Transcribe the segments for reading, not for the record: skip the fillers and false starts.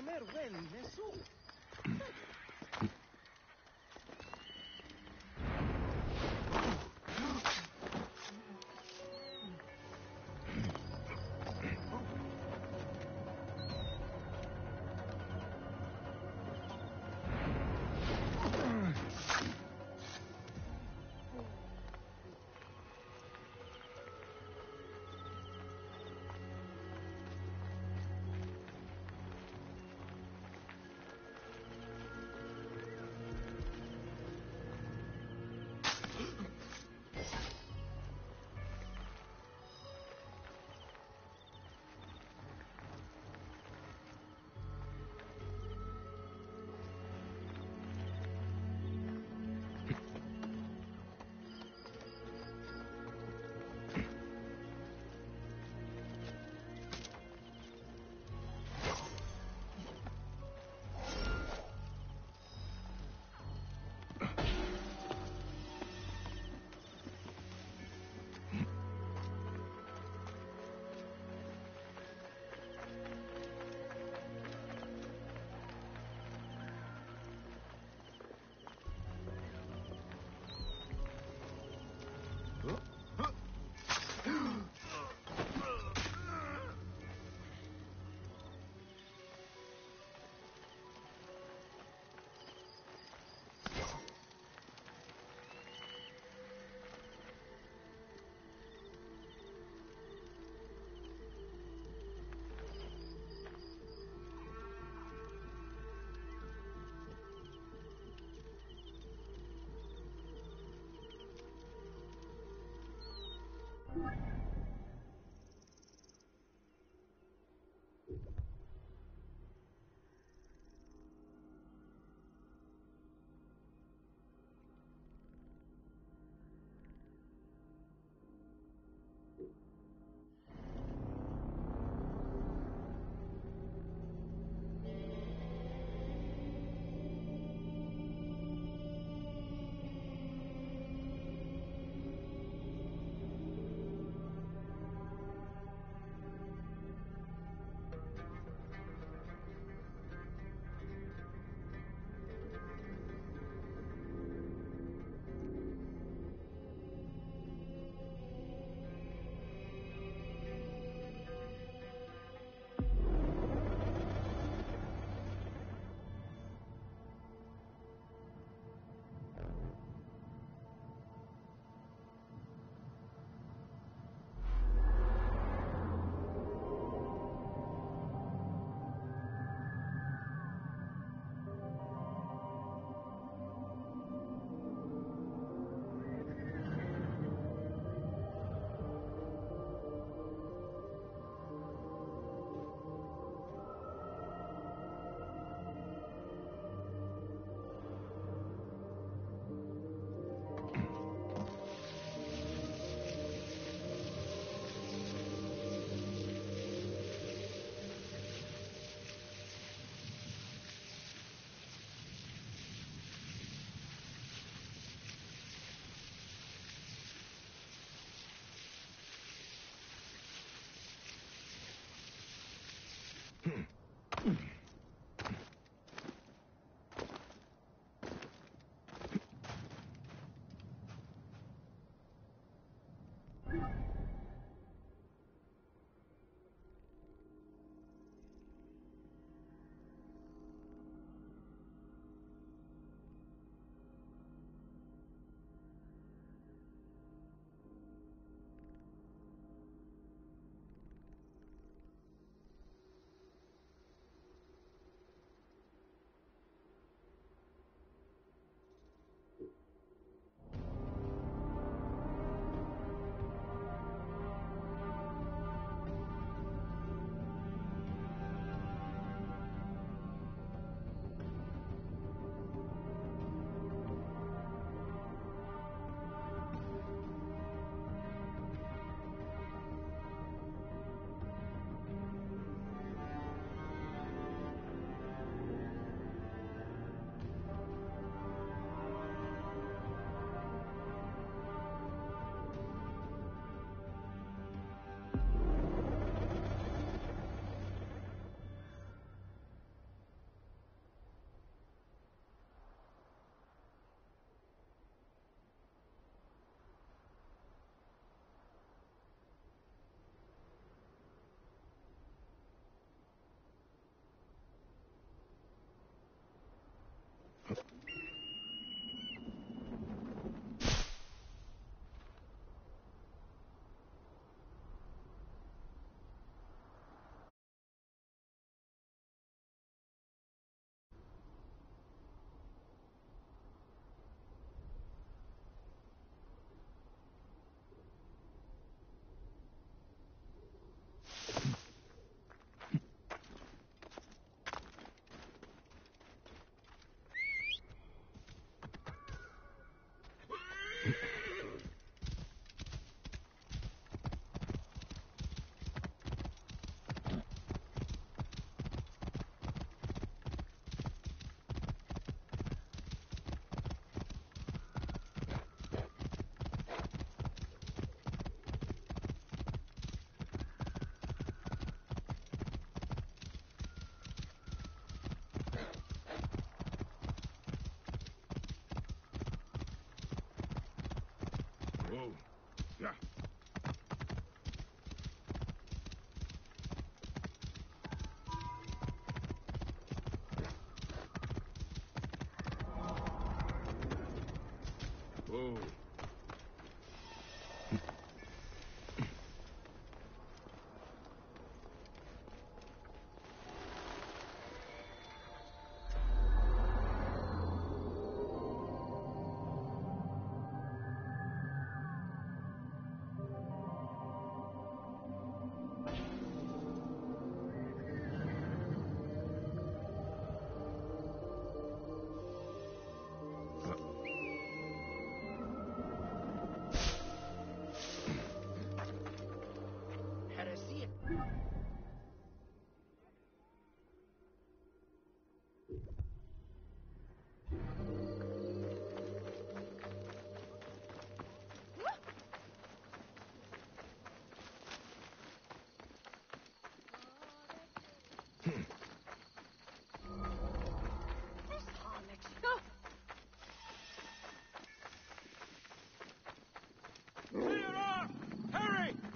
emer wel nesu.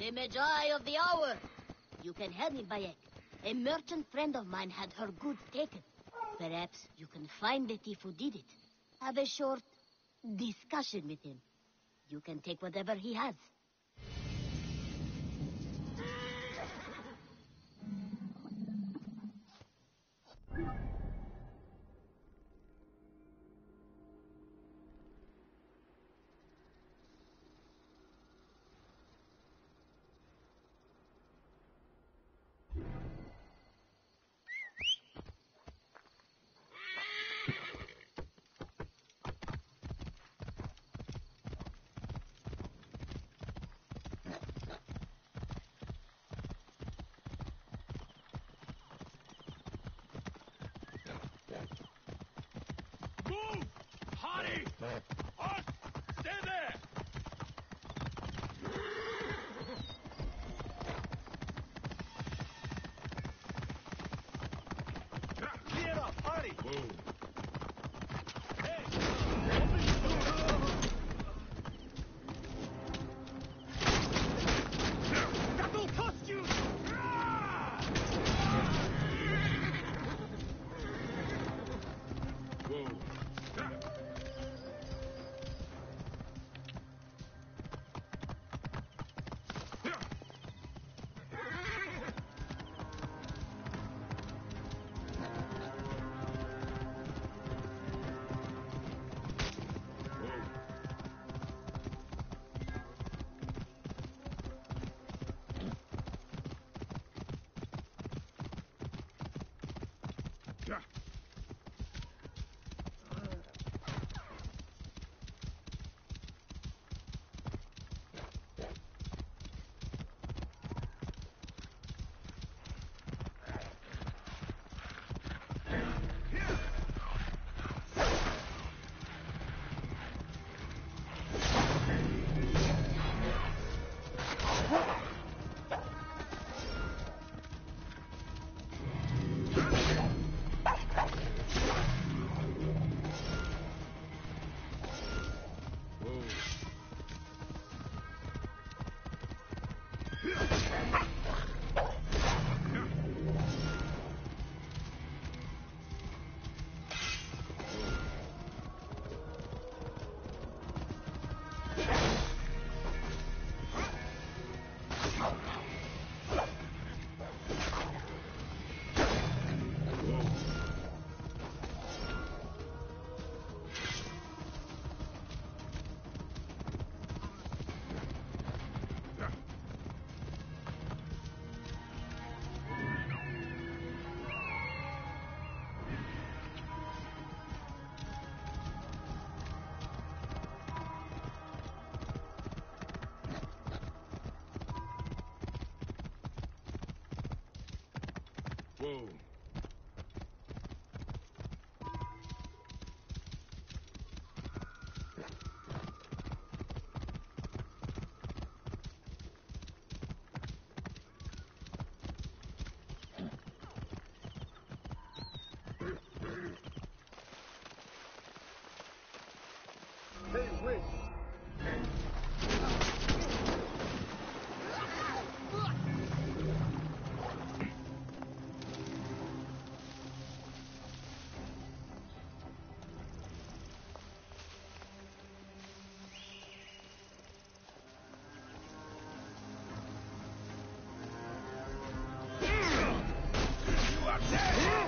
The Magi of the Hour. You can help me, Bayek. A merchant friend of mine had her goods taken. Perhaps you can find the thief who did it. Have a short discussion with him. You can take whatever he has. Move! Hottie! Us! Stay there! Clear up! Hurry! Move! Hey! Open the door! That'll cost you! Whoa! Yeah. Whoa. Hey, wait. You are dead!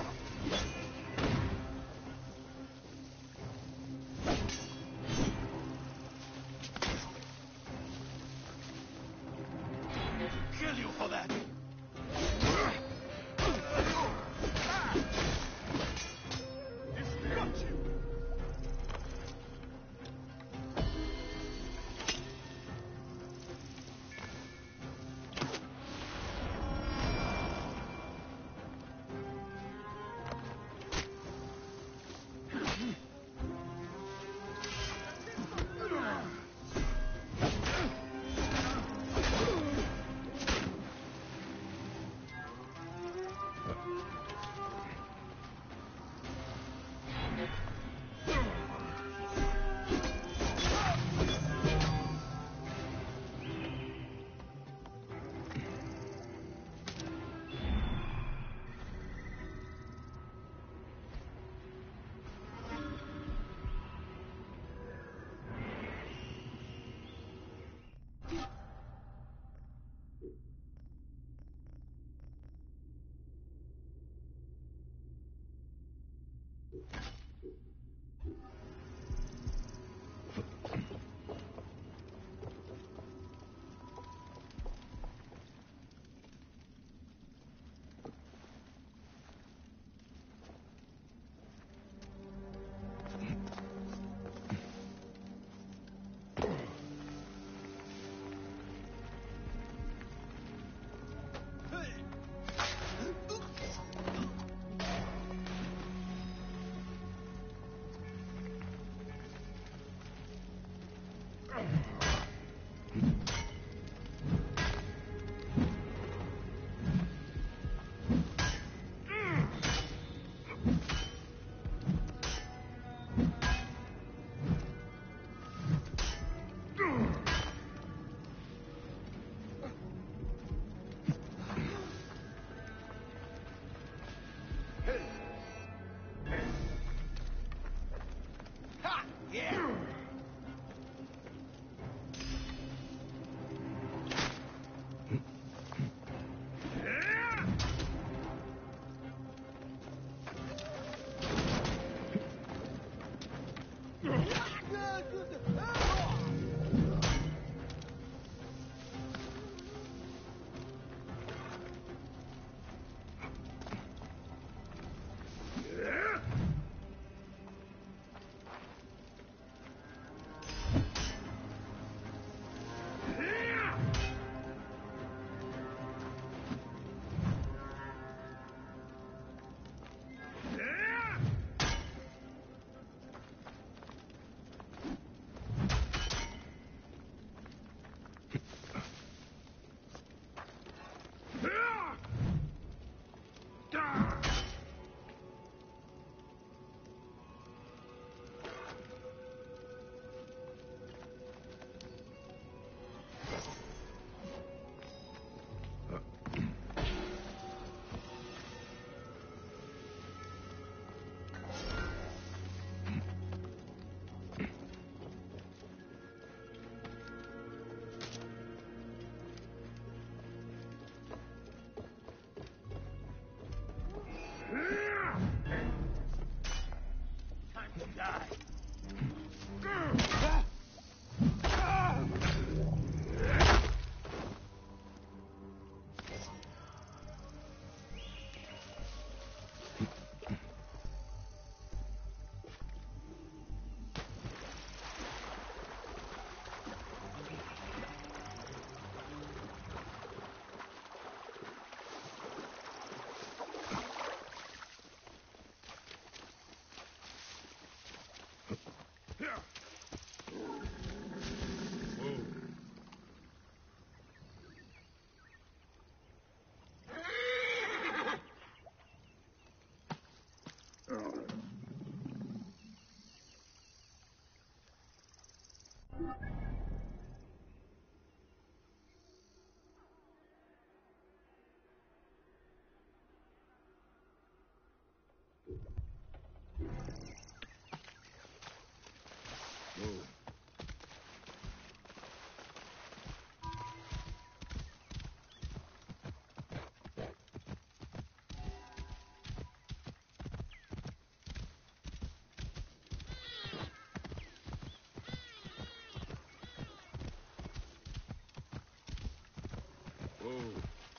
Whoa.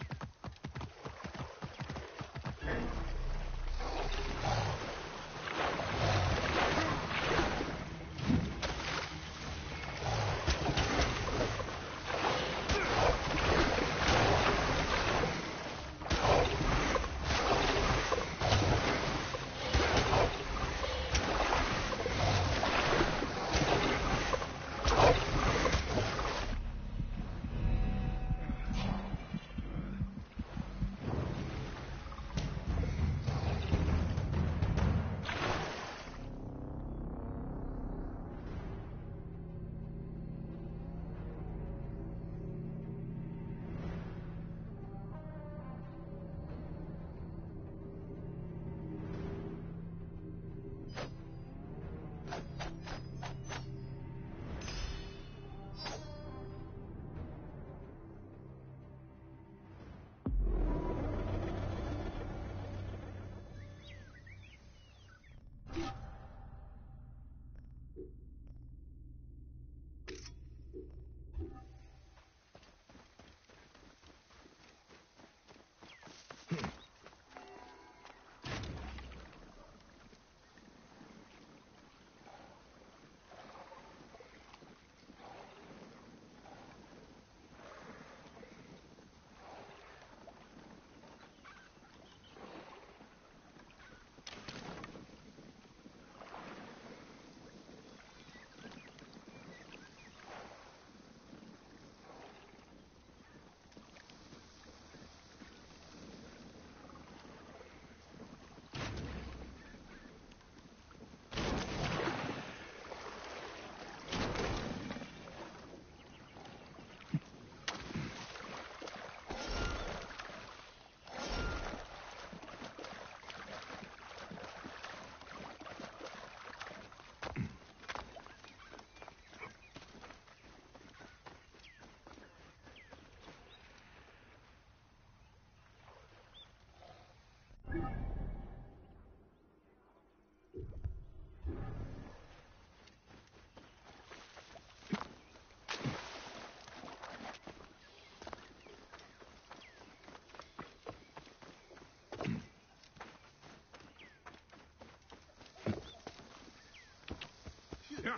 Yeah.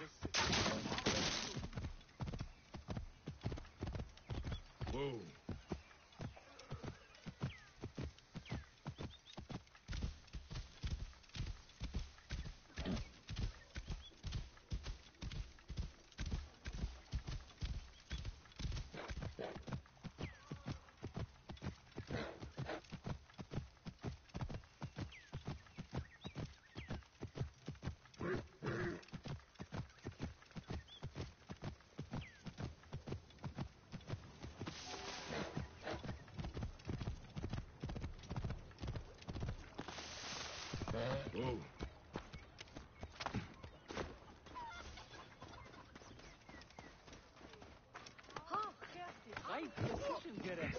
Whoa. Whoa. طيب يا جرس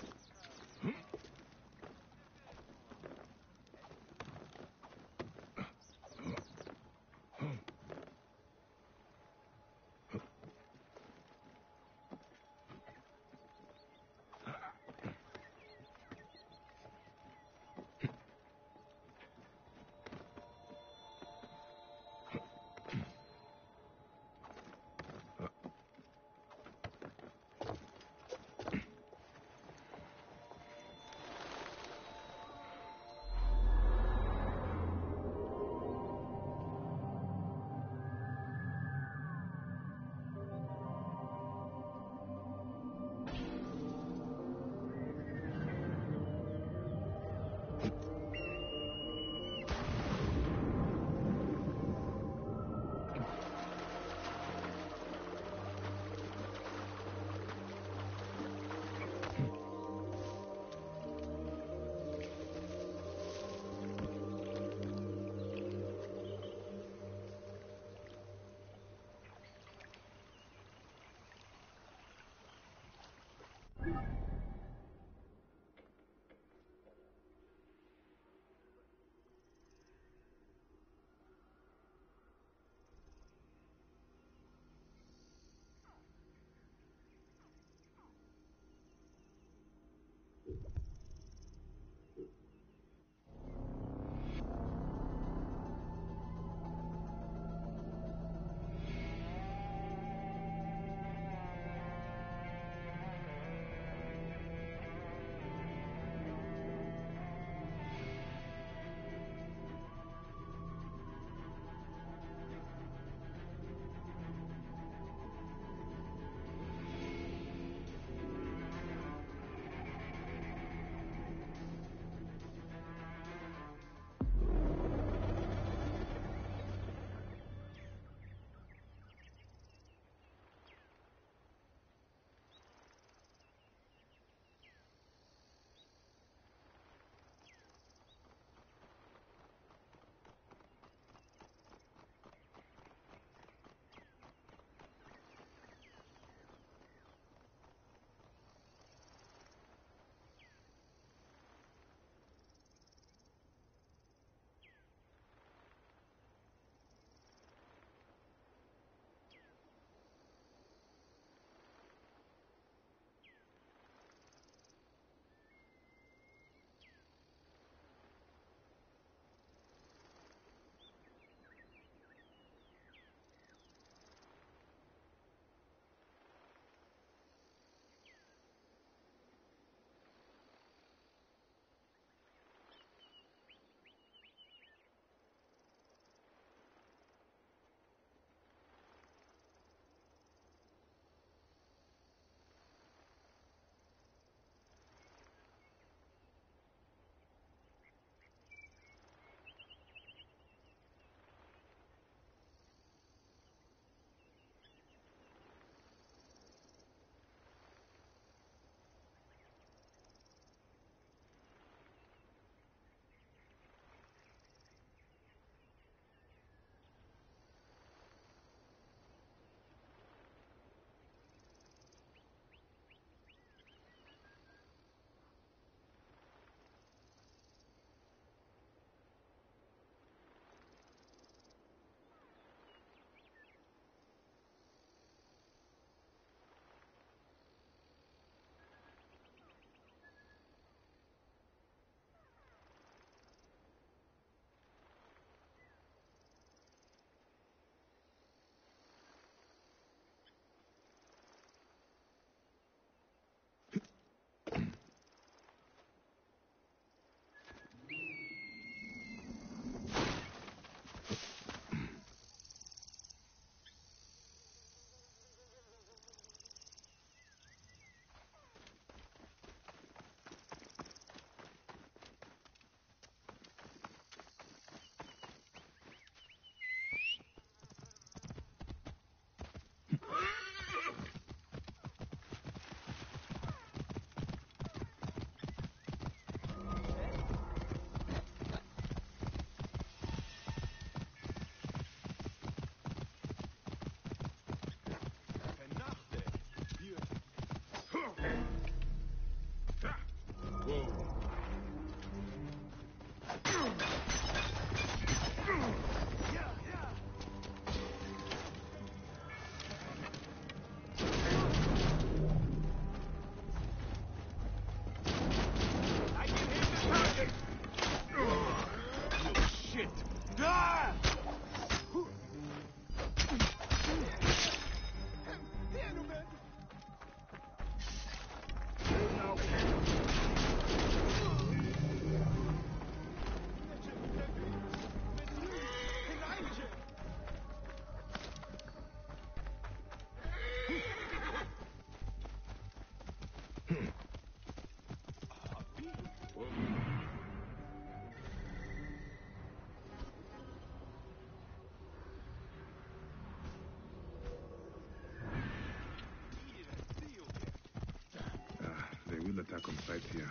attack on sight here.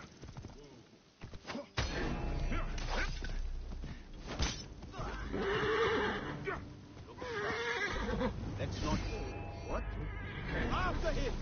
Let's not... What? After him!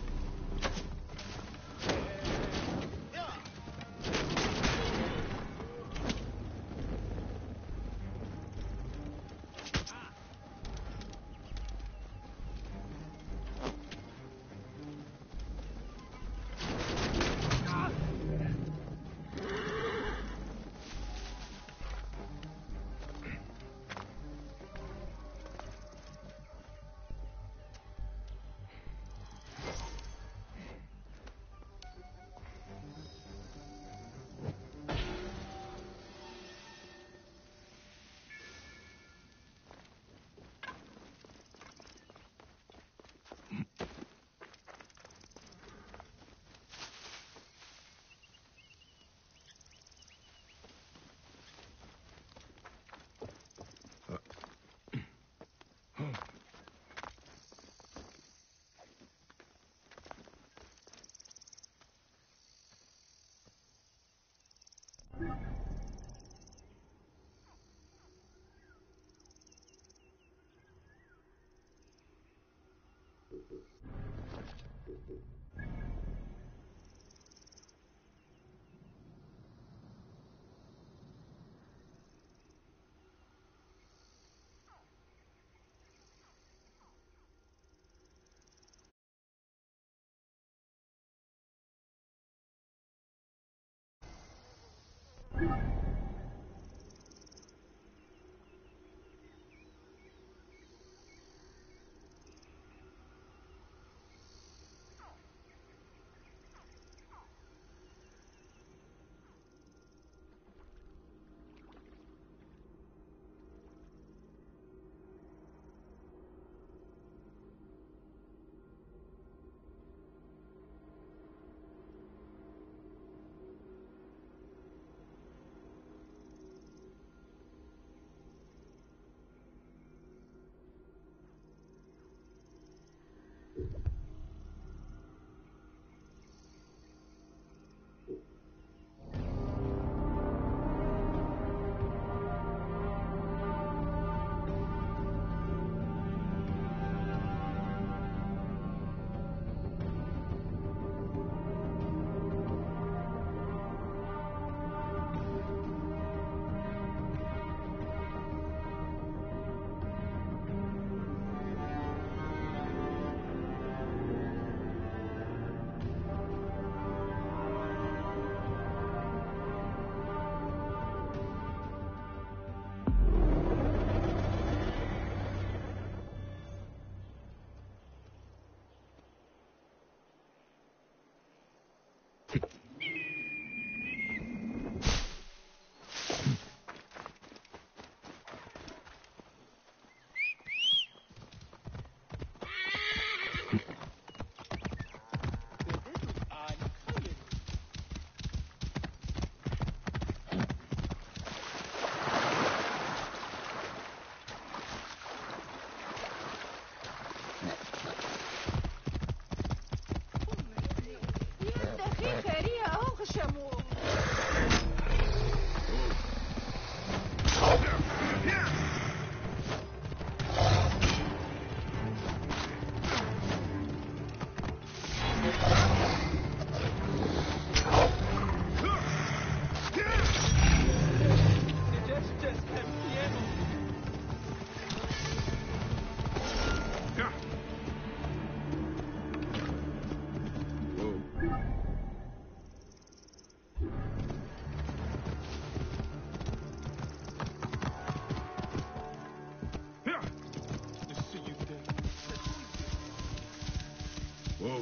Whoa.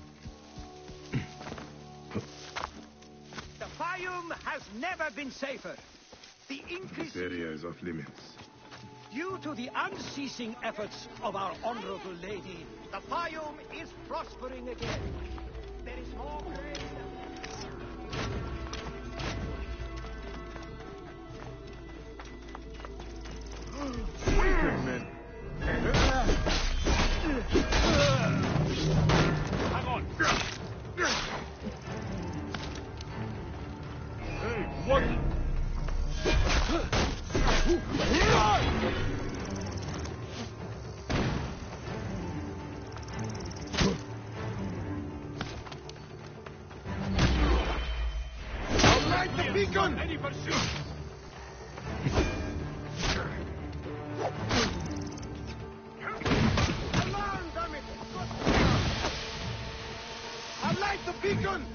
The Fayum has never been safer. The This area is off limits. Due to the unceasing efforts of our honorable lady, the Fayum is prospering again. There is more grain. Men. Hang on. Light the beacon! Any pursuit! Alarm, damn it! Light the beacon!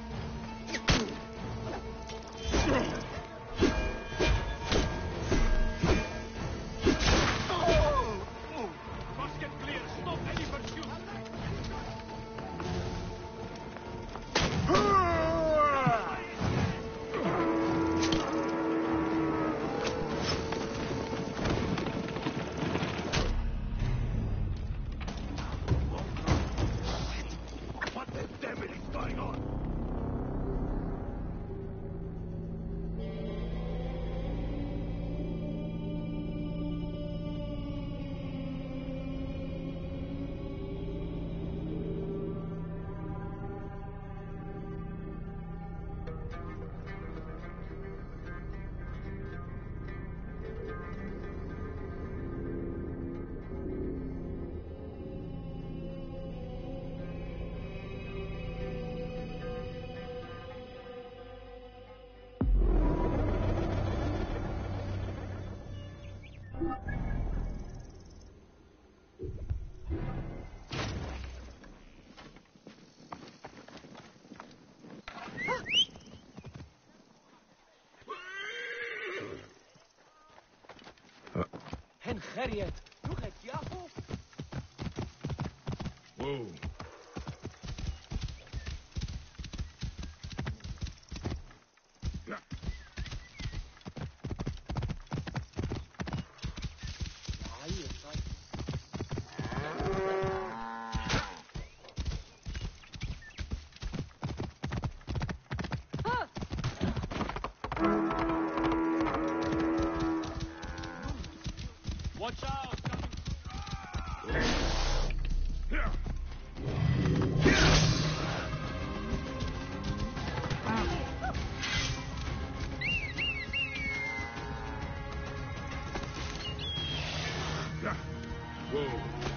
Must get clear. Stop any pursuit. What the devil is going on? Henriette, doe het Jacob. Whoa. Watch out! Whoa.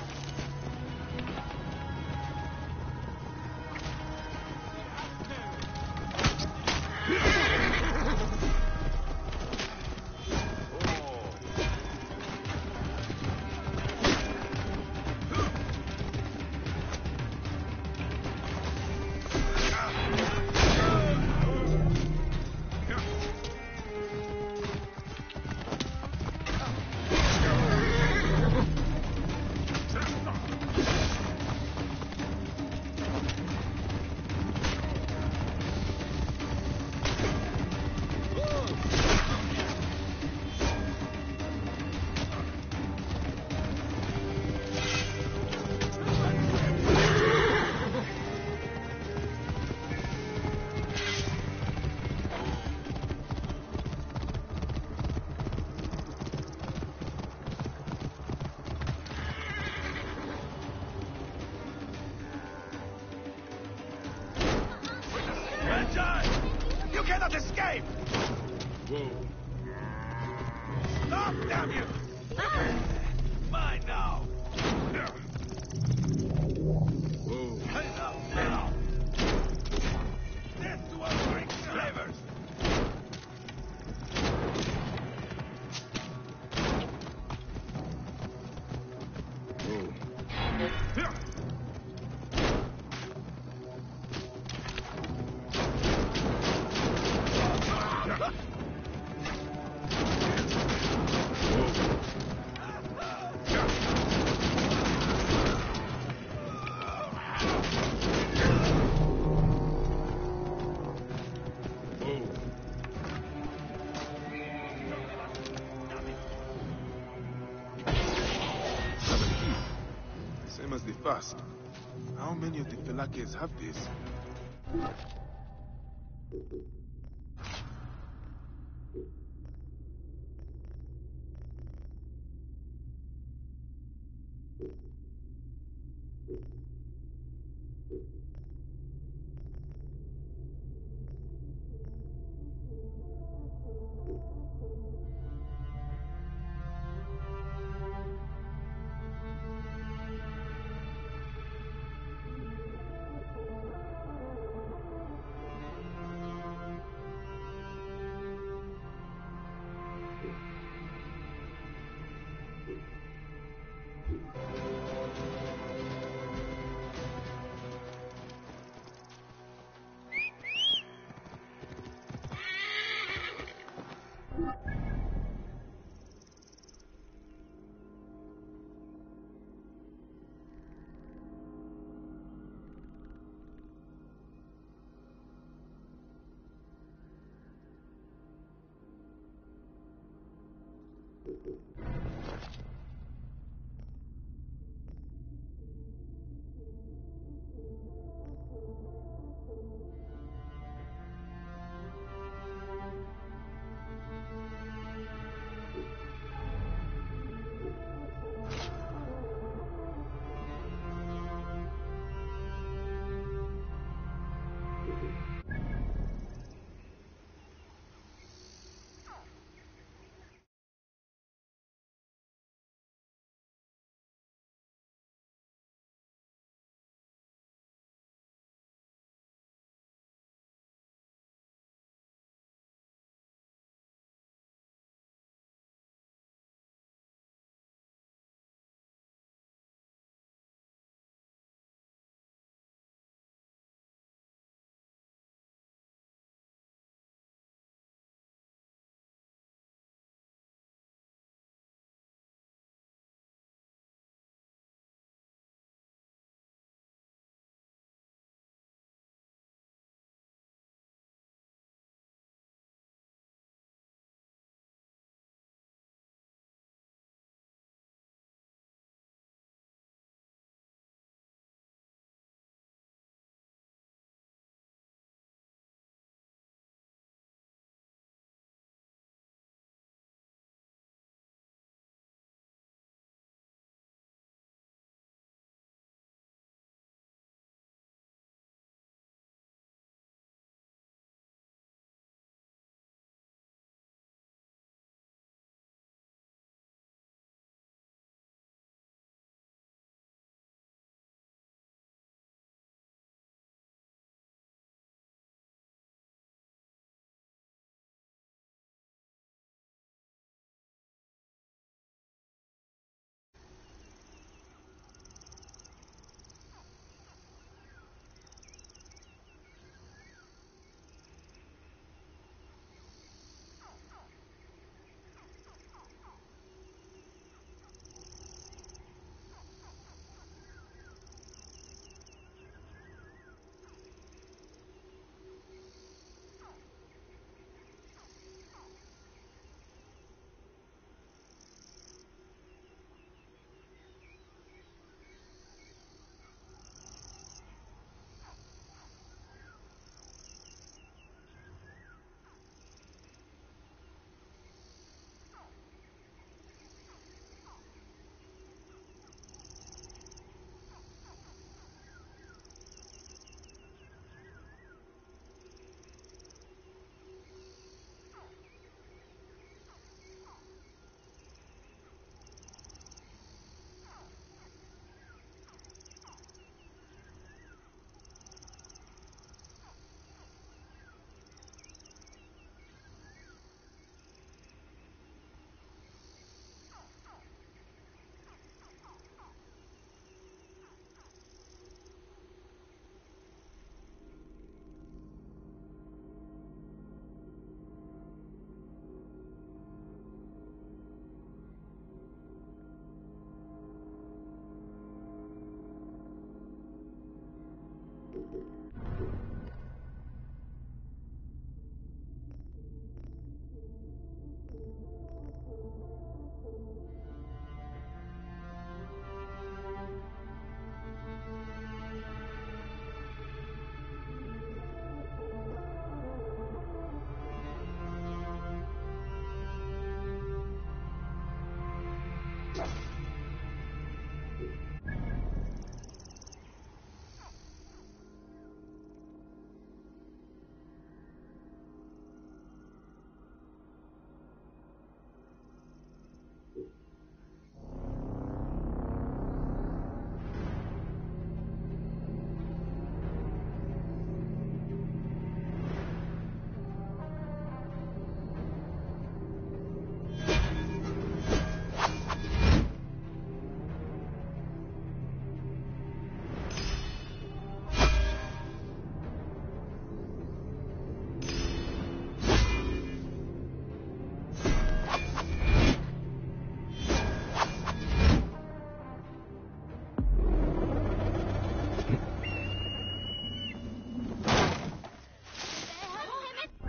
You cannot escape! Whoa. Stop, damn you! Mine now! Whoa. Enough now! Death to our great slavers! Whoa. Same as the first. How many of the Felakes have this?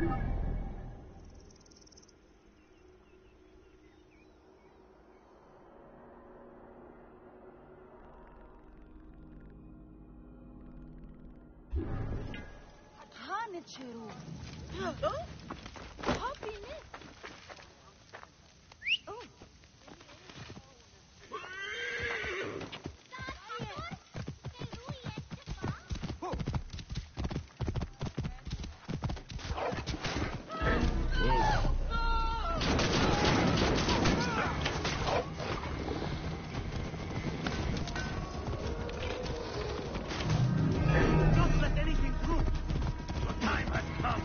Don't let anything through. Your time has come.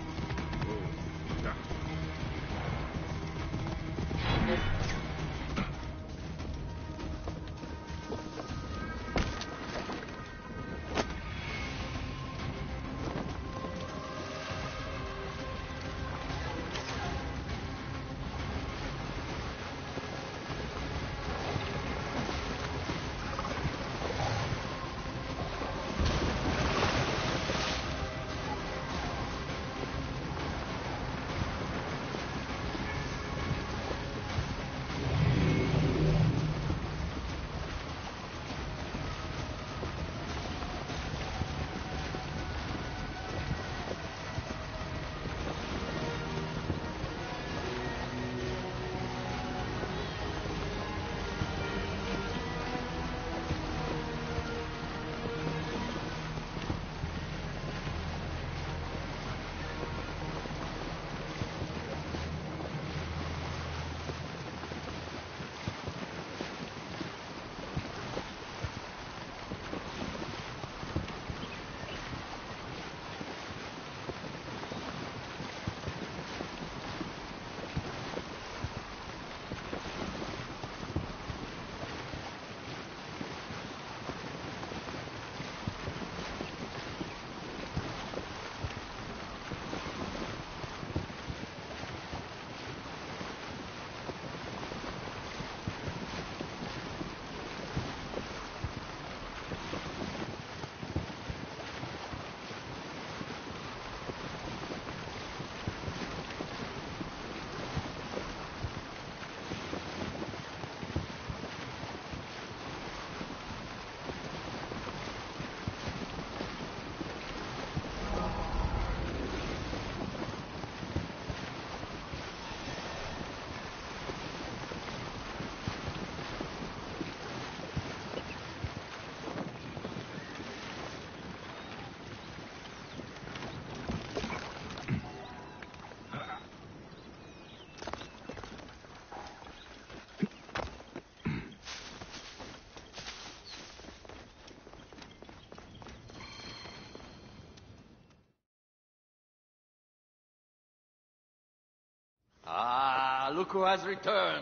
Ah, look who has returned.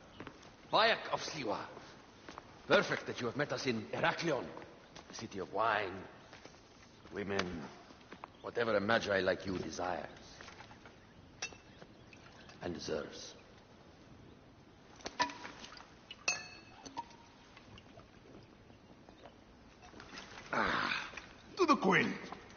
Bayek of Siwa. Perfect that you have met us in Heraklion, the city of wine, women, whatever a magi like you desires and deserves. To the queen.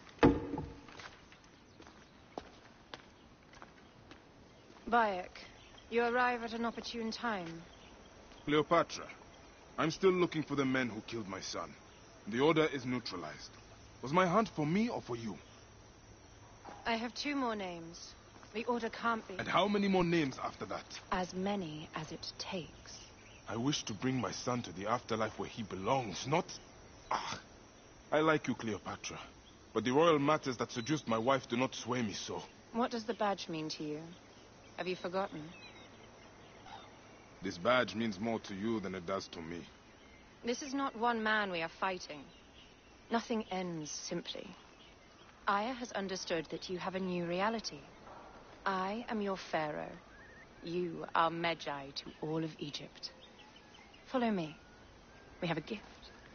Bayek, you arrive at an opportune time. Cleopatra, I'm still looking for the men who killed my son. The order is neutralized. Was my hunt for me or for you? I have 2 more names. The order can't be. And how many more names after that? As many as it takes. I wish to bring my son to the afterlife where he belongs, not... Ah, I like you, Cleopatra. But the royal matters that seduced my wife do not sway me so. What does the badge mean to you? Have you forgotten? This badge means more to you than it does to me. This is not one man we are fighting. Nothing ends simply. Aya has understood that you have a new reality. I am your pharaoh. You are Medjay to all of Egypt. Follow me. We have a gift.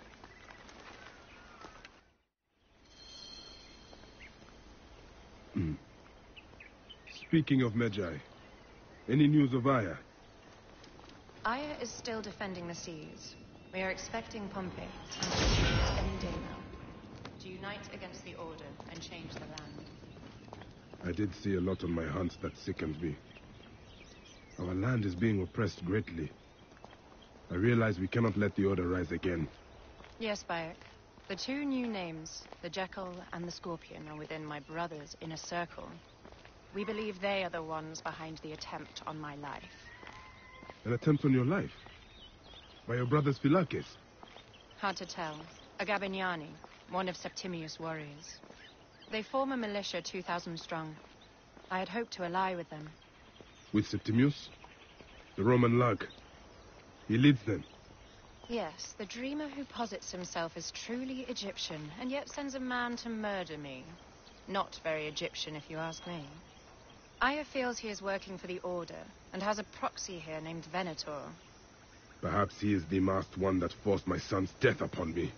Speaking of Medjay, any news of Aya? Aya is still defending the seas. We are expecting Pompey any day now to unite against the Order and change the land. I did see a lot on my hunt that sickened me. Our land is being oppressed greatly. I realize we cannot let the Order rise again. Yes, Bayek. The two new names, the Jekyll and the Scorpion, are within my brother's inner circle. We believe they are the ones behind the attempt on my life. An attempt on your life? By your brothers Phylakes? Hard to tell. A Gabiniani, one of Septimius' warriors. They form a militia 2,000 strong. I had hoped to ally with them. With Septimius? The Roman lug? He leads them? Yes, the dreamer who posits himself as truly Egyptian, and yet sends a man to murder me. Not very Egyptian, if you ask me. Aya feels he is working for the Order, and has a proxy here named Venator. Perhaps he is the masked one that forced my son's death upon me.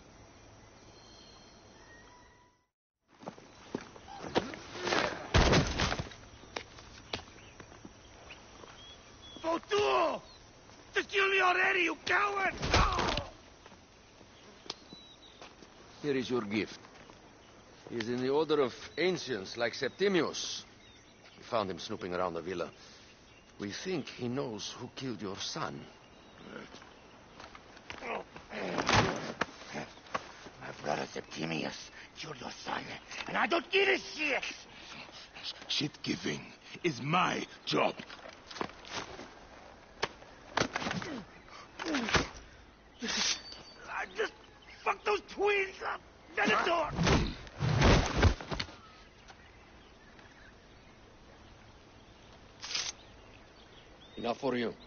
Votu! To kill me already, you coward! Oh! Here is your gift. He is in the order of ancients like Septimius. We found him snooping around the villa. We think he knows who killed your son. My brother Septimius killed your son, and I don't give a shit! Shit-giving is my job. I just fucked those twins up! Venator! Enough for you.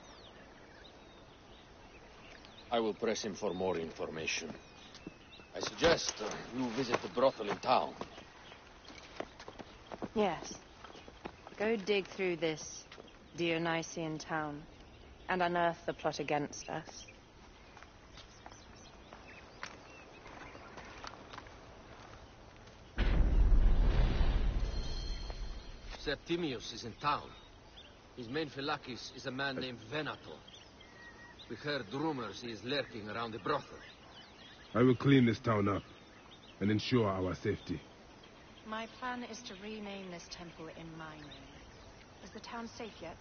I will press him for more information. I suggest you visit the brothel in town. Yes. Go dig through this Dionysian town, and unearth the plot against us. Septimius is in town. His main Phylakes is a man named Venator. We heard rumors he is lurking around the brothel. I will clean this town up and ensure our safety. My plan is to rename this temple in my name. Is the town safe yet?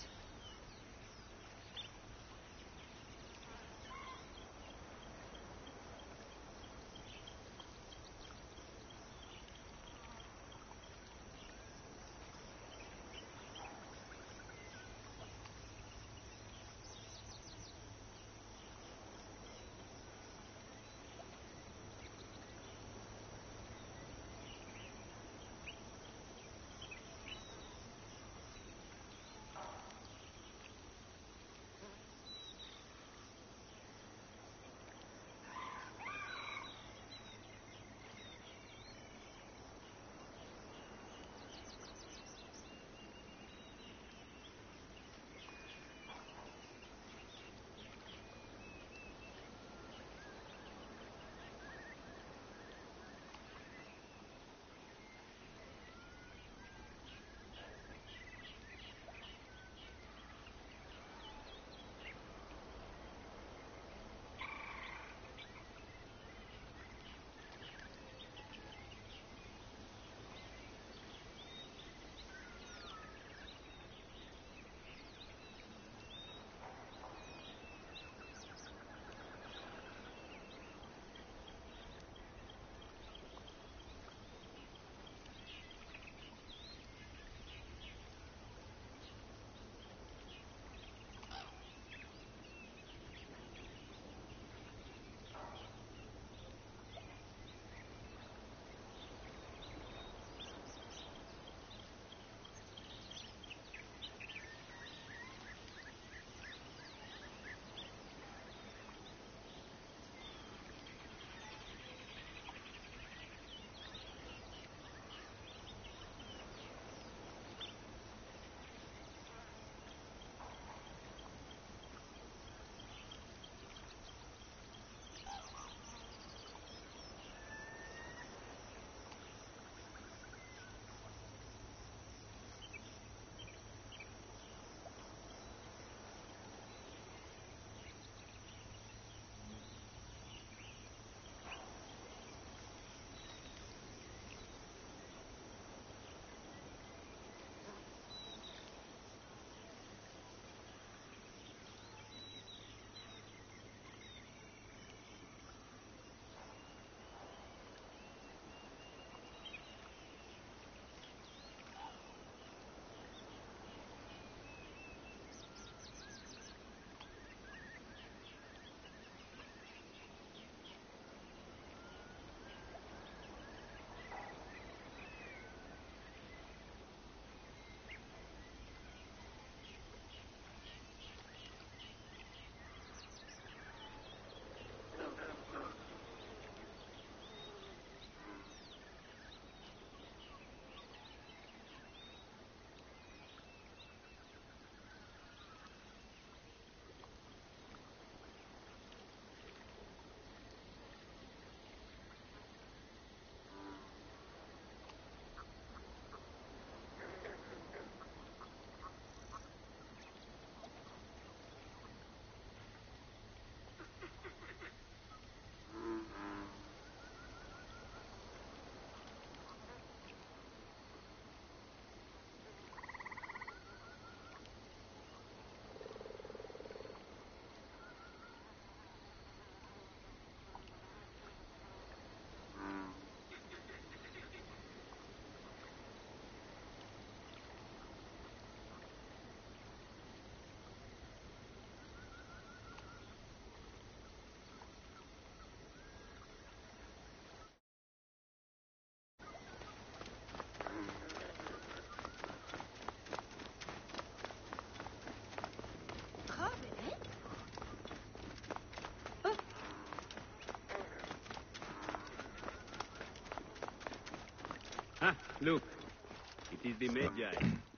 Look, it is the Magi.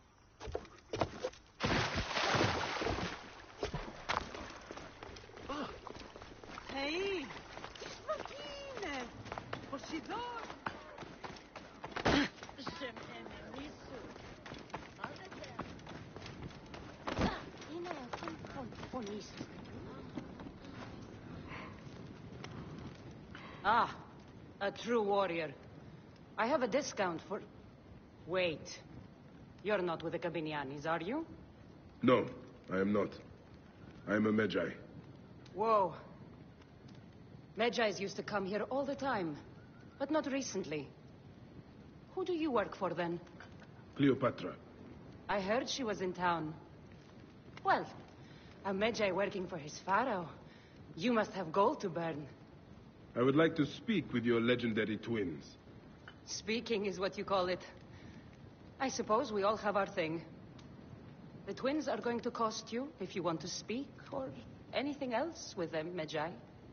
Hey, Macchine! Posidor! Ah, a true warrior. I have a discount for... Wait. You're not with the Gabinianis, are you? No, I am not. I am a Magi. Whoa. Magi's used to come here all the time, but not recently. Who do you work for, then? Cleopatra. I heard she was in town. Well, a Magi working for his pharaoh. You must have gold to burn. I would like to speak with your legendary twins. Speaking is what you call it. I suppose we all have our thing. The twins are going to cost you if you want to speak, or anything else with them, Magi.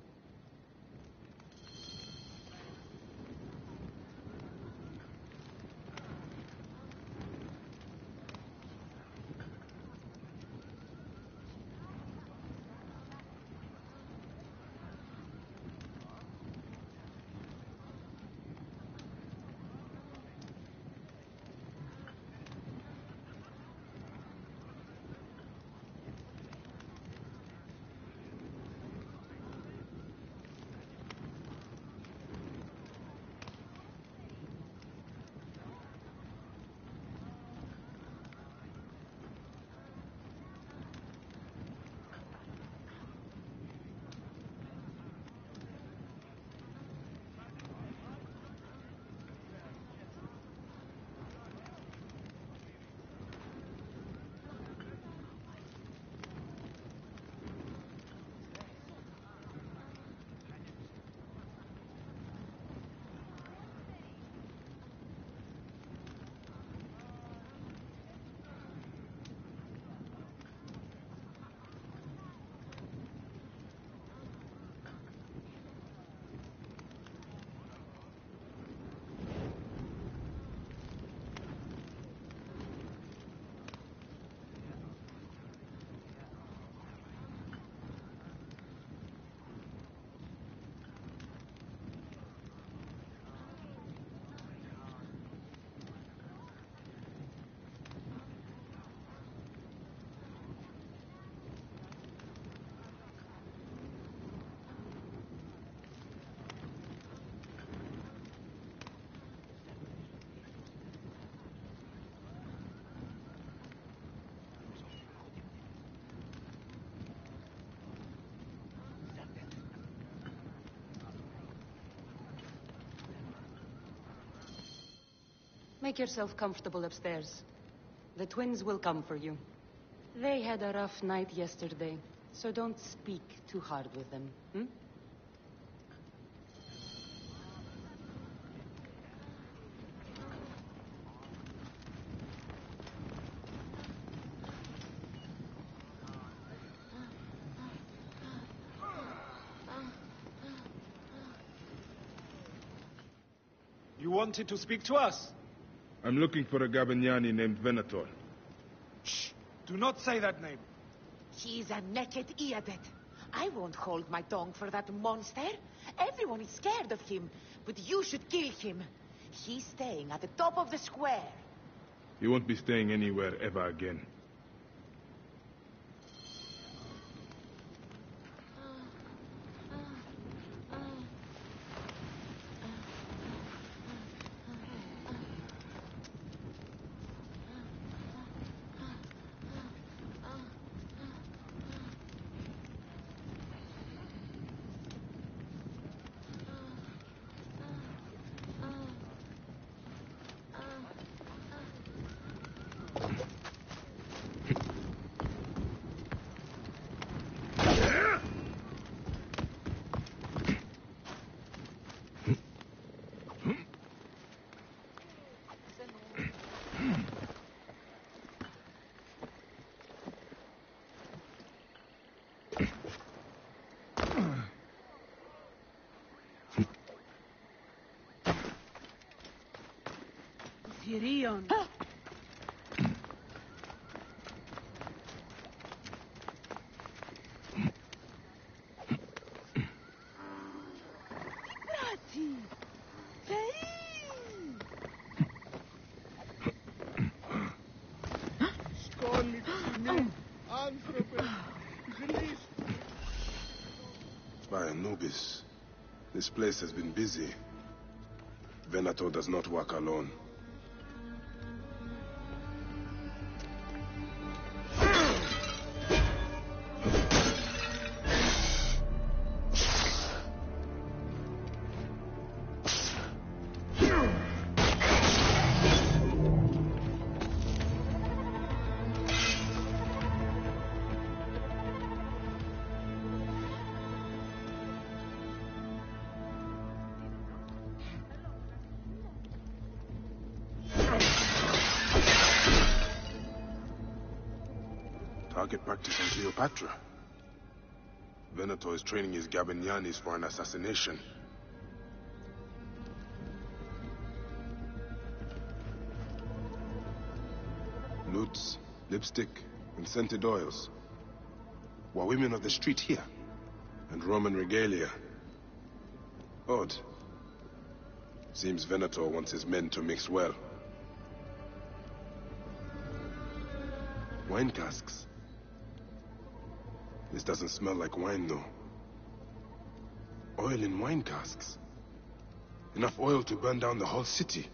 Make yourself comfortable upstairs. The twins will come for you. They had a rough night yesterday, so don't speak too hard with them, hmm? You wanted to speak to us? I'm looking for a Gabiniani named Venator. Shh! Do not say that name. He's a naked Iadet. I won't hold my tongue for that monster. Everyone is scared of him, but you should kill him. He's staying at the top of the square. He won't be staying anywhere ever again. Tyrion. By Anubis, this place has been busy. Venator does not work alone. Target practice on Cleopatra. Venator is training his Gabinianis for an assassination. Lutes, lipstick, and scented oils. Were women of the street here? And Roman regalia. Odd. Seems Venator wants his men to mix well. Wine casks. This doesn't smell like wine, though. Oil in wine casks. Enough oil to burn down the whole city.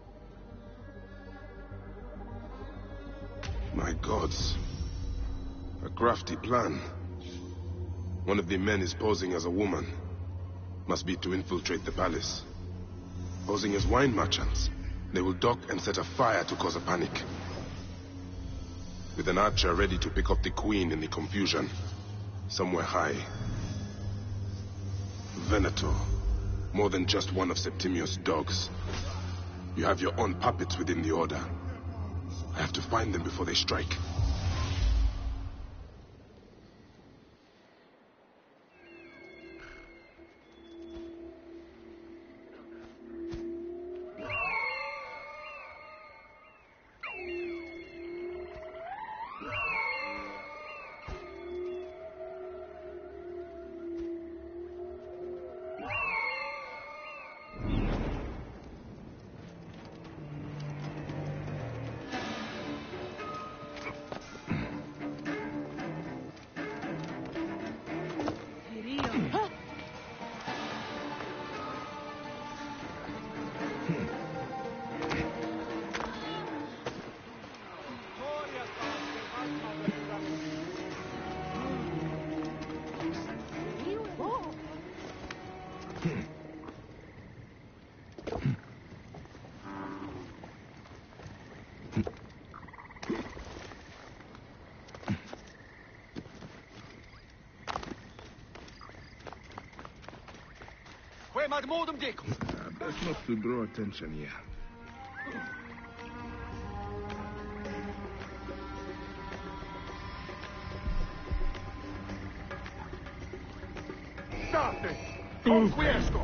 My gods. A crafty plan. One of the men is posing as a woman. Must be to infiltrate the palace. Posing as wine merchants. They will dock and set a fire to cause a panic. With an archer ready to pick up the queen in the confusion. Somewhere high. Venator. More than just one of Septimius' dogs. You have your own puppets within the Order. I have to find them before they strike. Best not to draw attention here. State! Conquiesco!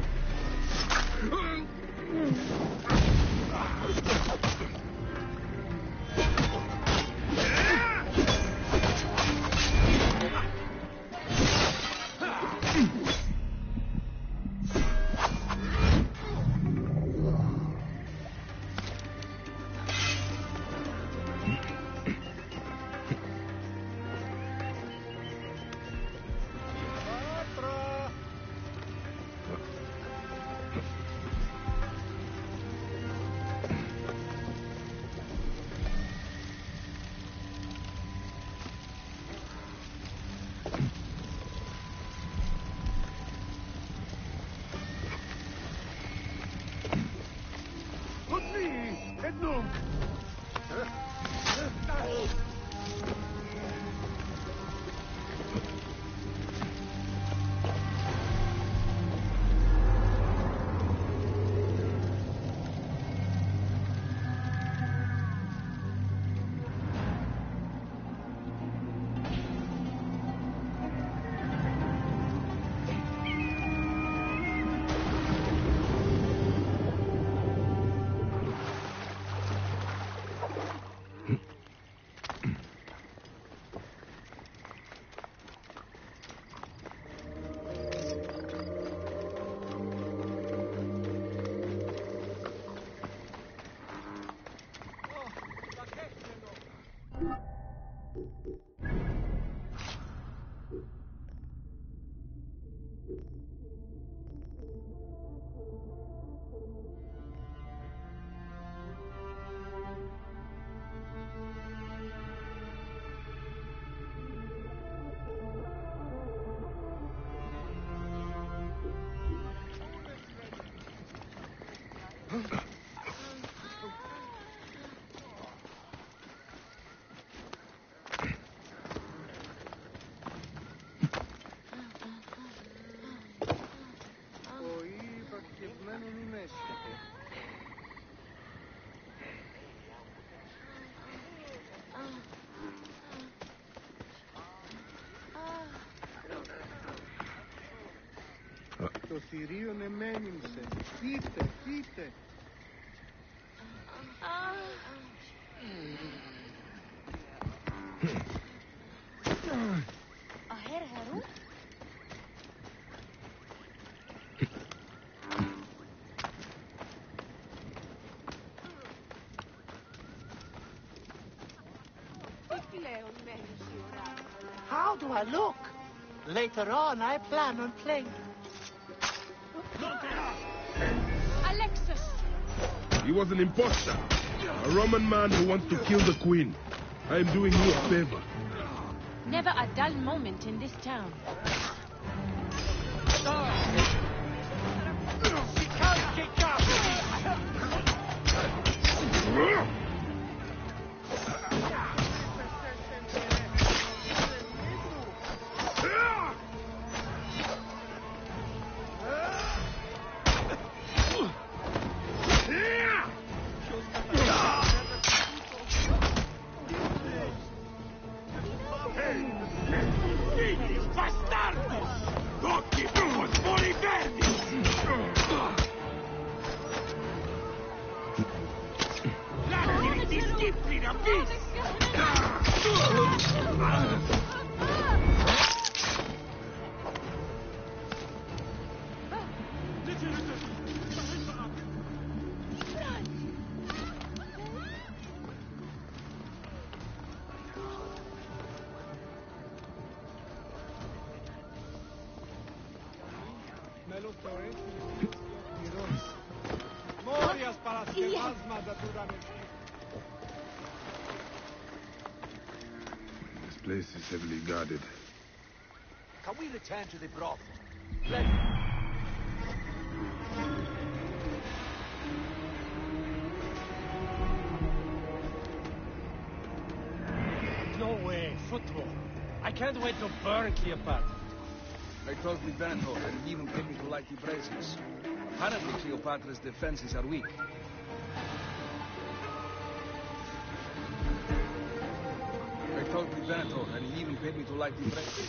Το θηρίο εμένυμσε. Πείτε, πείτε. How do I look? Later on, I plan on playing. Alexis! He was an imposter. A Roman man who wants to kill the queen. I am doing you a favor. Never a dull moment in this town. She can't kick up! This place is heavily guarded. Can we return to the brothel? No way, football. I can't wait to burn Cleopatra. I talked with Venator, and he even paid me to light the braziers. Apparently, Cleopatra's defenses are weak. I talked with Venator, and he even paid me to light the braziers.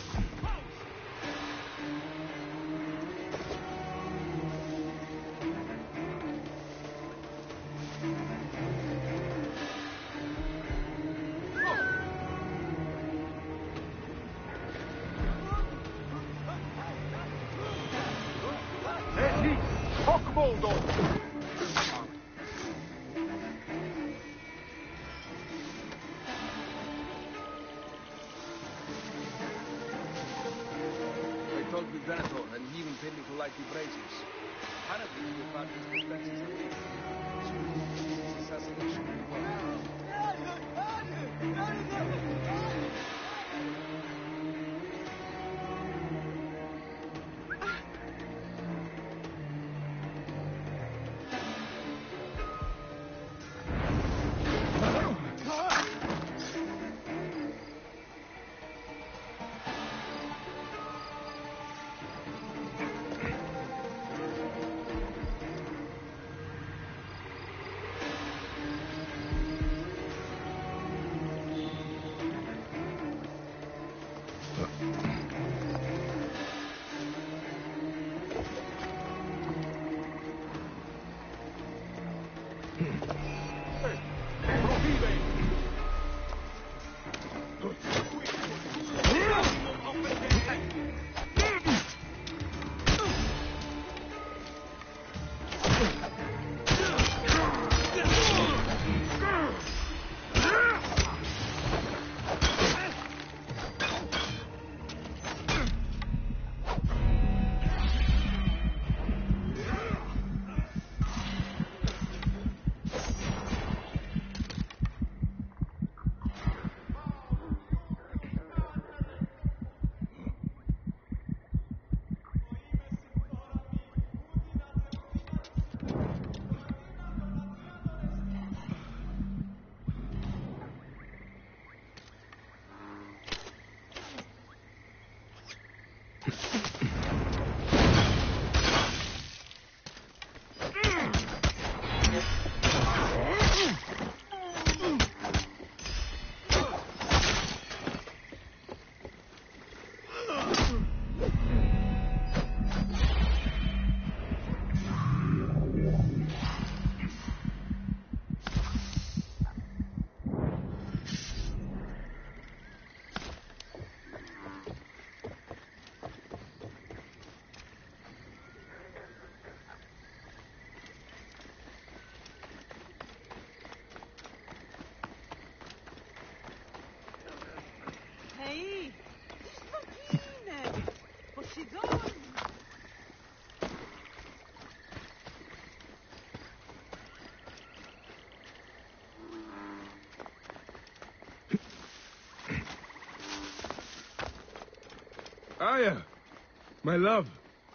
Aya, my love.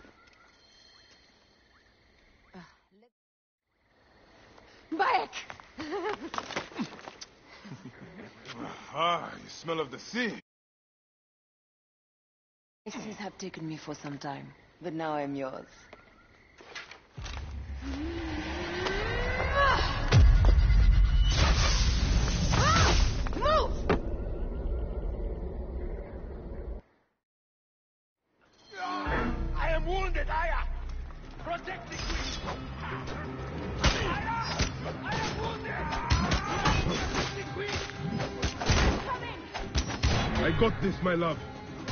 Bayek! Ah, you smell of the sea. Places have taken me for some time, but now I'm yours. Move! I am wounded, Aya! Protect the queen! Aya! I am wounded! Protect the queen! Coming! I got this, my love.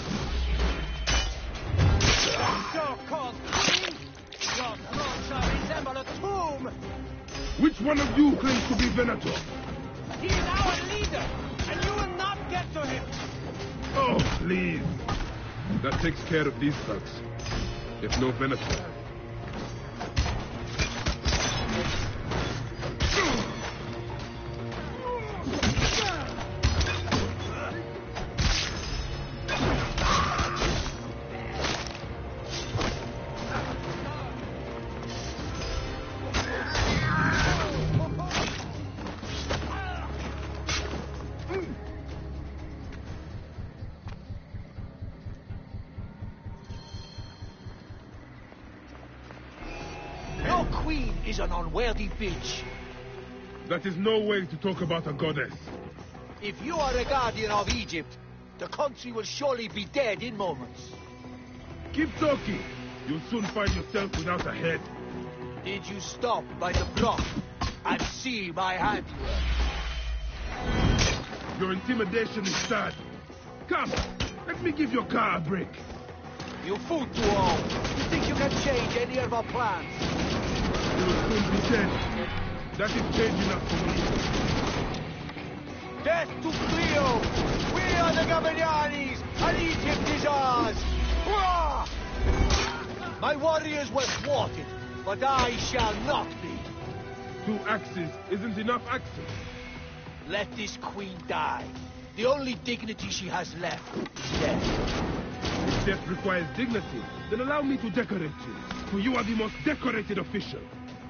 So-called queen? Your throne shall resemble a tomb! Which one of you claims to be Venator? He is our leader, and you will not get to him! Oh, please. That takes care of these thugs. If no Venator. Your queen is an unworthy bitch. That is no way to talk about a goddess. If you are a guardian of Egypt, the country will surely be dead in moments. Keep talking. You'll soon find yourself without a head. Did you stop by the broth and see my handiwork? Your intimidation is sad. Come, let me give your car a break. You fool to all. You think you can change any of our plans? You will soon be dead. That is change enough for me. Death to Cleo! We are the Gabanianis, and Egypt is ours! Hurrah! My warriors were thwarted, but I shall not be. 2 axes isn't enough axes. Let this queen die. The only dignity she has left is death. If death requires dignity, then allow me to decorate you, for you are the most decorated official.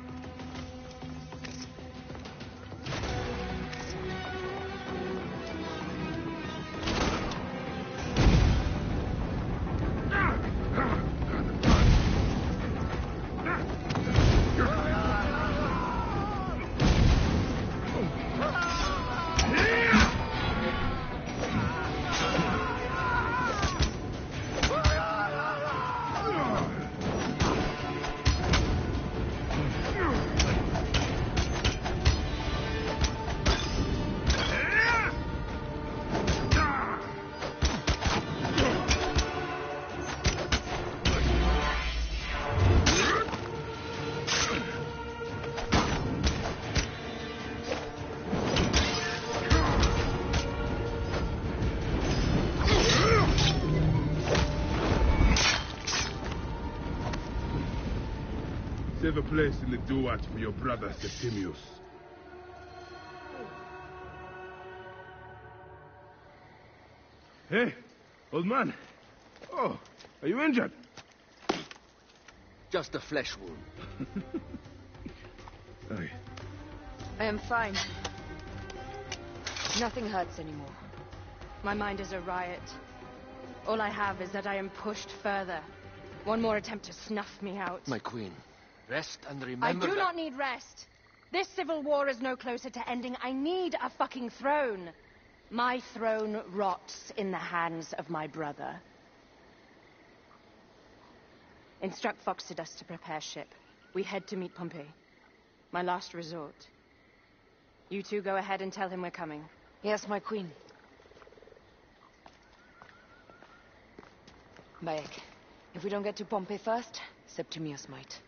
Save a place in the duat for your brother, Septimius. Hey, old man. Oh, are you injured? Just a flesh wound. Aye. I am fine. Nothing hurts anymore. My mind is a riot. All I have is that I am pushed further. One more attempt to snuff me out. My queen, rest and remember I do that... not need rest. This civil war is no closer to ending. I need a fucking throne. My throne rots in the hands of my brother. Instruct Phoxidus to prepare ship. We head to meet Pompey. My last resort. You two go ahead and tell him we're coming. Yes, my queen. Bayek, if we don't get to Pompey first, Septimius might.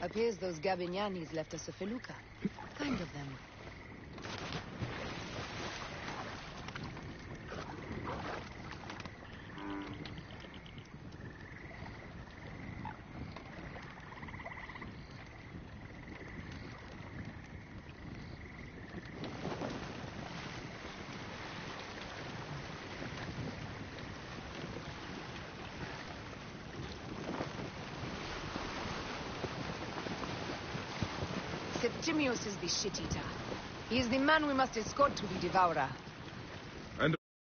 Appears those Gabinianis left us a felucca. Kind of them. Septimius is the shit-eater. He is the man we must escort to the Devourer. And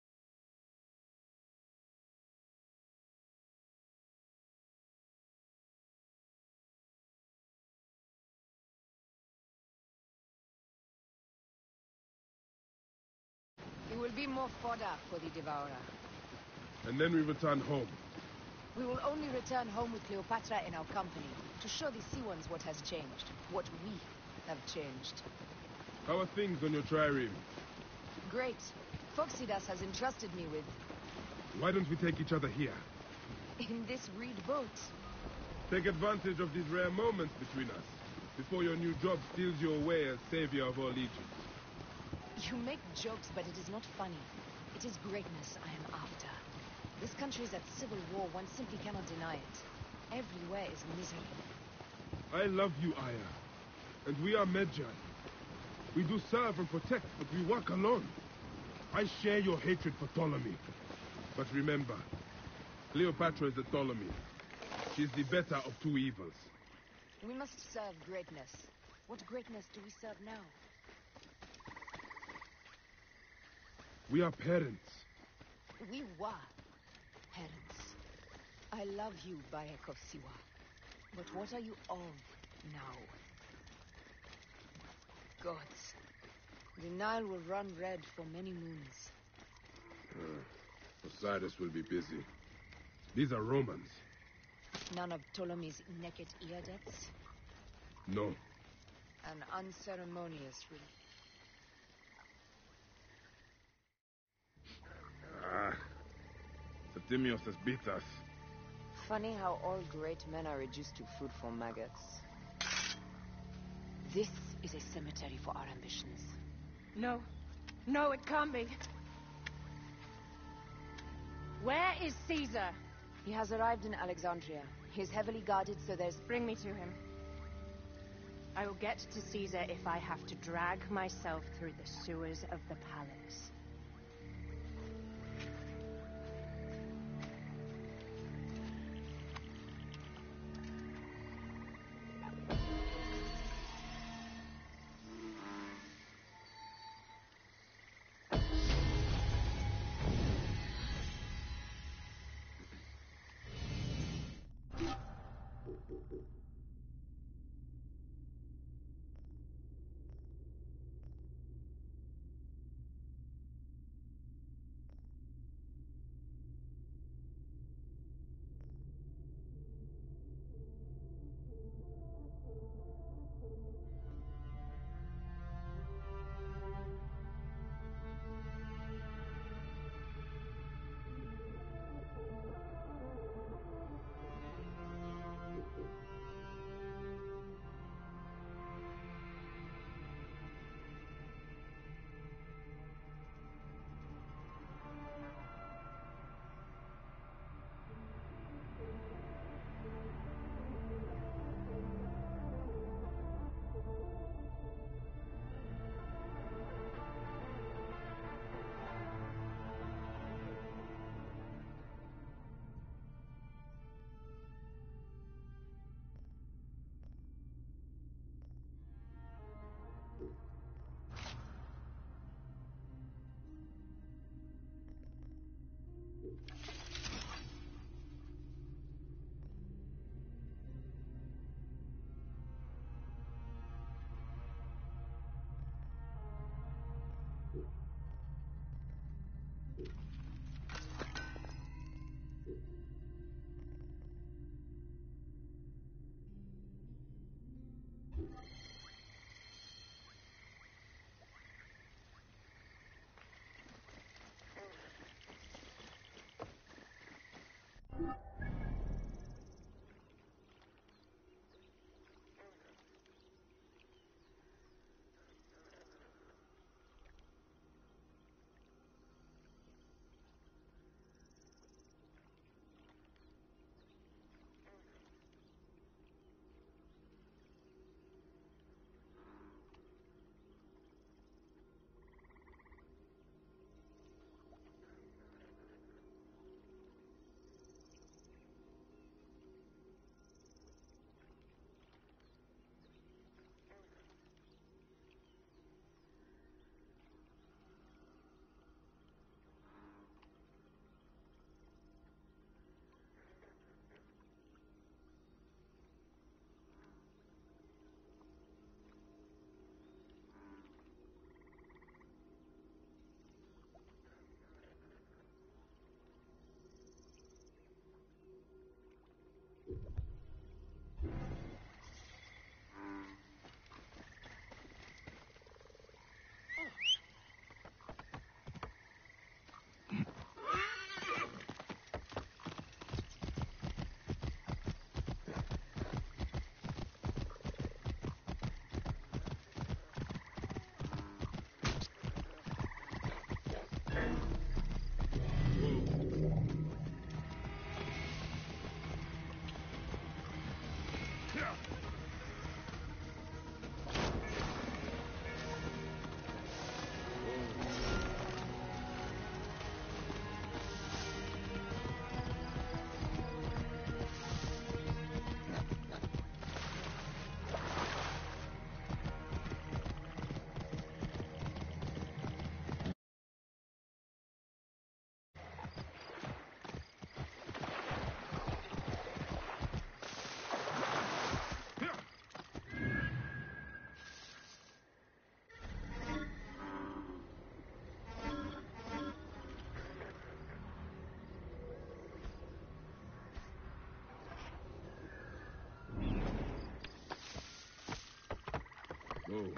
He will be more fodder for the Devourer. then we return home. We will only return home with Cleopatra in our company, to show the Sea Ones what has changed, what we have changed. How are things on your trireme? Great. Phoxidas has entrusted me with... Why don't we take each other here? in this reed boat. Take advantage of these rare moments between us, before your new job steals you away as savior of all Egypt. You make jokes, but it is not funny. It is greatness I am after. This country is at civil war, one simply cannot deny it. Everywhere is misery. I love you, Aya. And we are Medjay. We do serve and protect, but we work alone. I share your hatred for Ptolemy. But remember, Cleopatra is a Ptolemy. She's the better of two evils. We must serve greatness. What greatness do we serve now? We are parents. We were parents. I love you, Bayek of Siwa. But what are you of now? Gods. The Nile will run red for many moons. Osiris will be busy. These are Romans. None of Ptolemy's naked ear deaths? No. An unceremonious relief. Septimius has beat us. Funny how all great men are reduced to food for maggots. This is a cemetery for our ambitions. No. No, it can't be. Where is Caesar? He has arrived in Alexandria. He is heavily guarded, so there's... Bring me to him. I will get to Caesar if I have to drag myself through the sewers of the palace. go.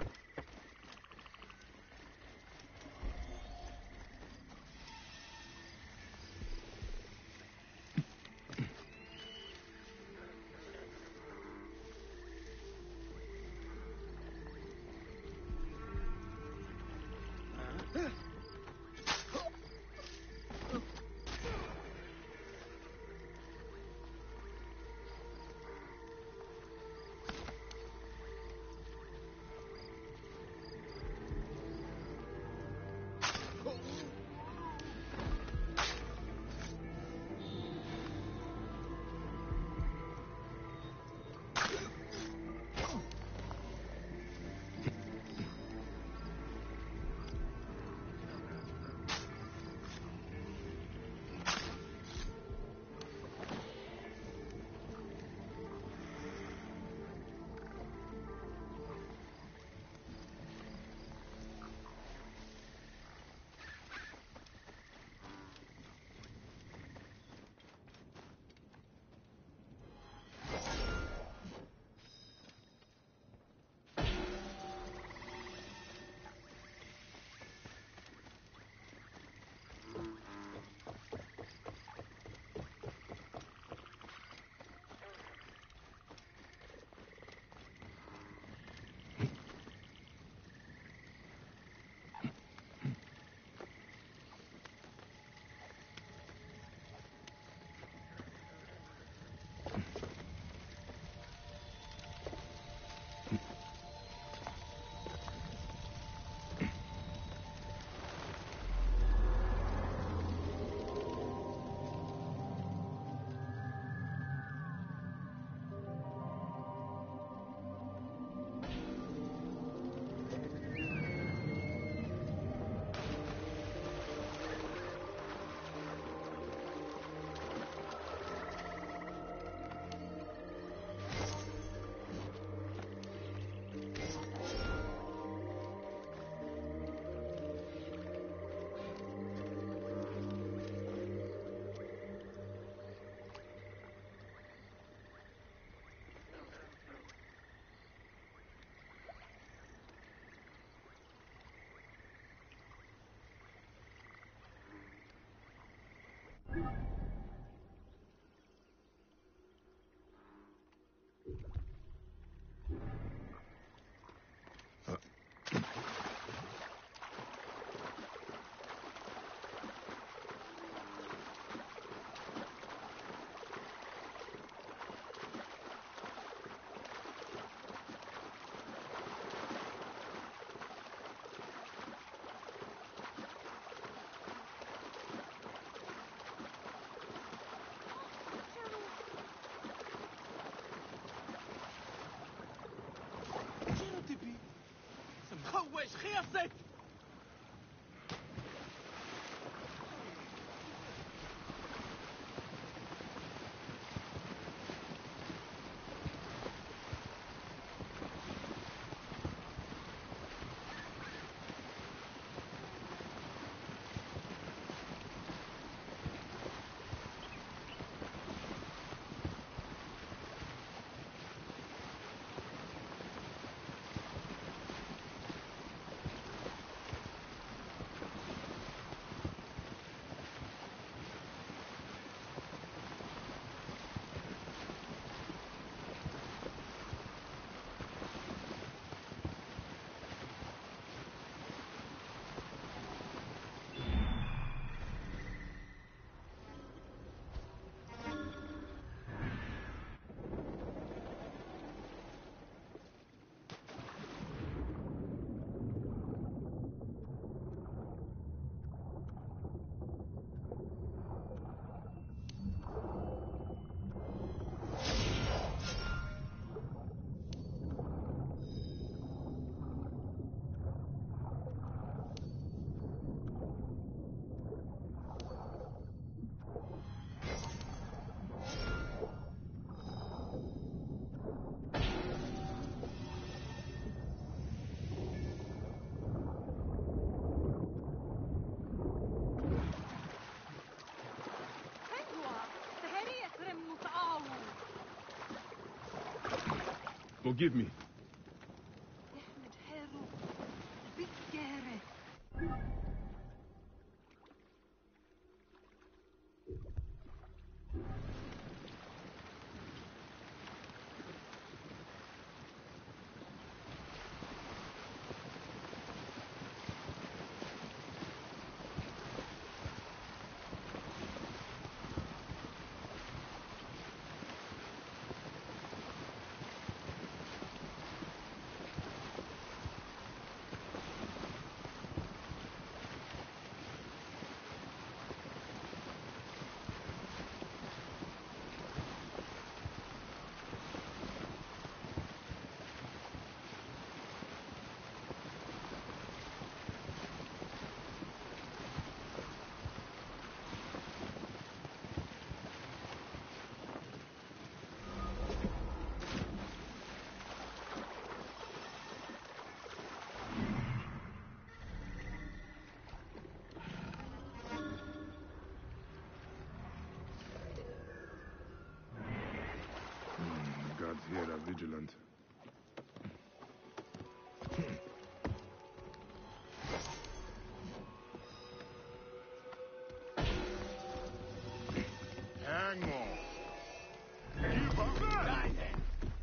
مخوش خيصت. Forgive me. vigilant. Hang on. Give up. Die then.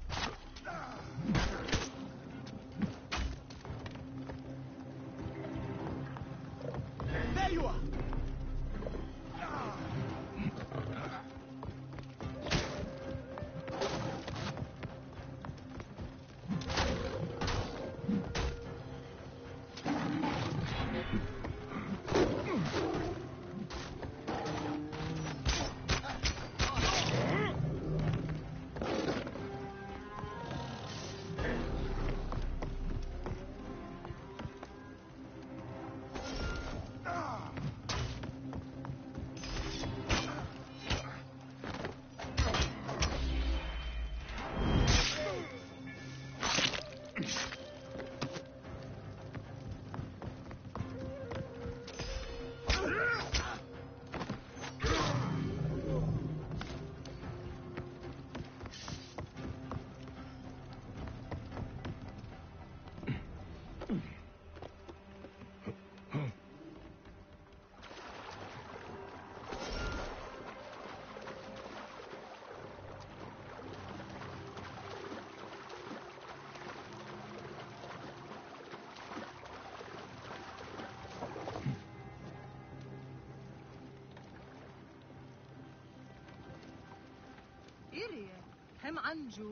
There you are! إيري هم عنجو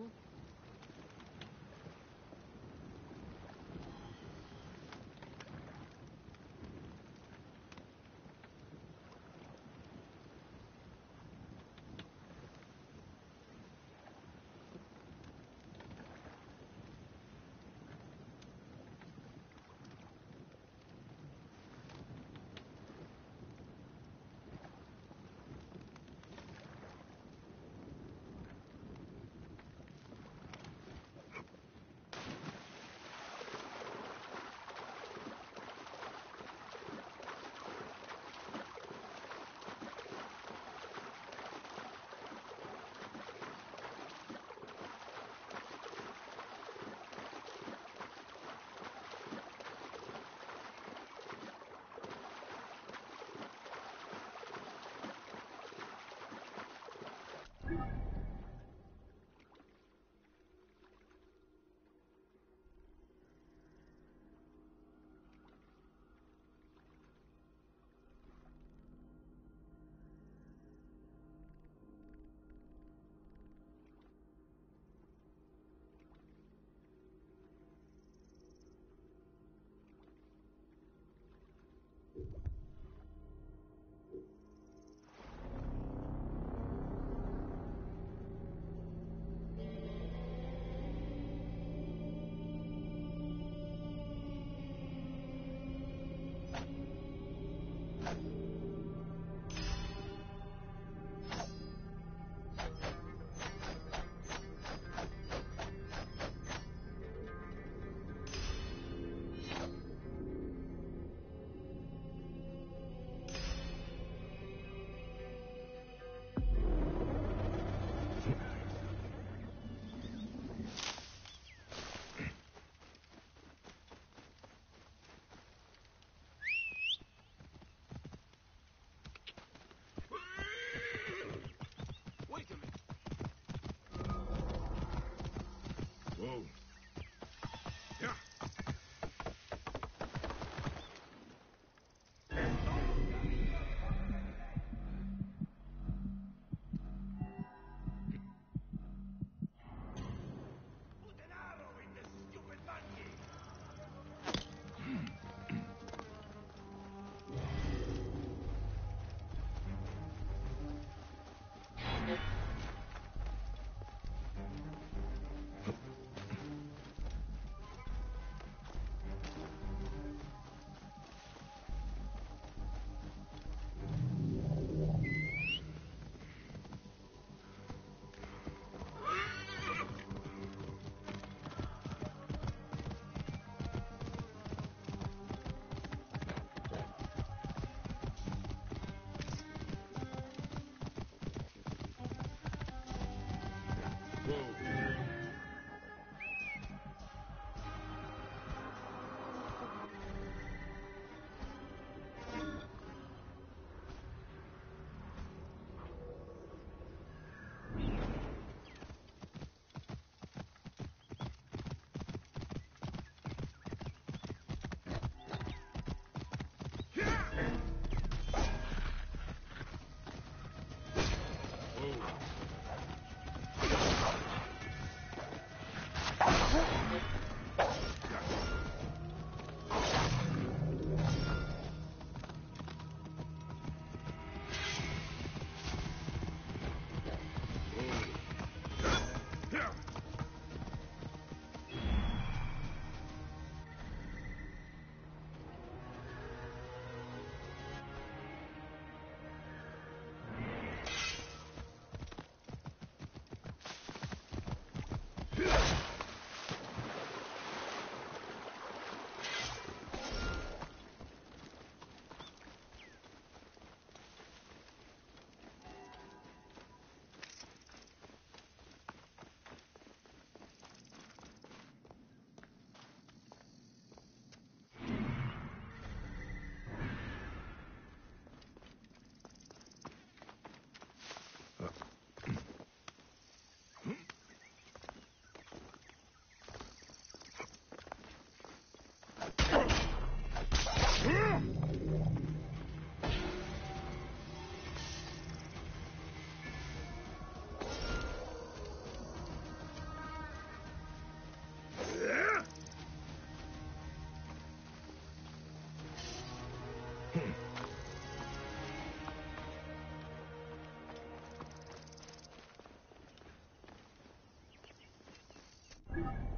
Thank you.